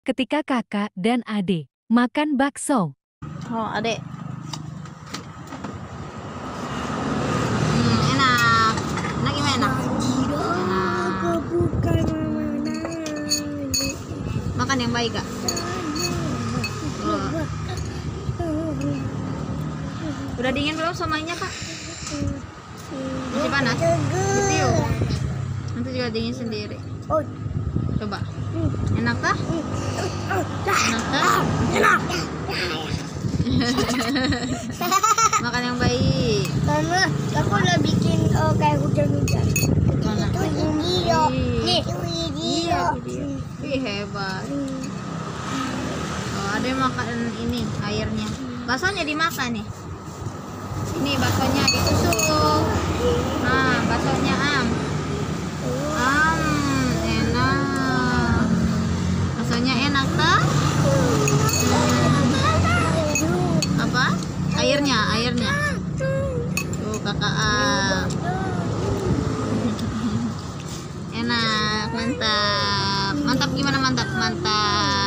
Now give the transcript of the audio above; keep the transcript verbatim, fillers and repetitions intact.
ketika kakak dan adek makan bakso. Oh, adek. Hmm, enak. Enak gimana? Enak. Makan yang baik, Kak. Oh. Udah dingin belum somainya, Kak? Masih panas? Betul. Nanti juga dingin sendiri. Coba. Enak kah? Enak kah? Enak. Makan yang baik. Mama, aku udah bikin uh, kayak hujan-hujan. Mana? Itu video. Nih, Iya, video. Ih, hebat. Oh, ada yang makan ini airnya. Baksonya dimakan nih. Ini baksonya ditusuk. Nah, baksonya am. Am, enak. Baksonya enak tak? Apa? Airnya, airnya. Tuh, kakak am. Enak, mantap. Mantap gimana mantap? Mantap.